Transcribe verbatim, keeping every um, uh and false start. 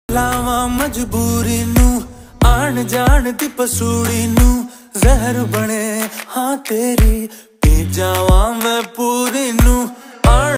लावा मजबूरी नू आन जान दी पसूड़ी नू जहर बने हाँ तेरी पी जावा मैं।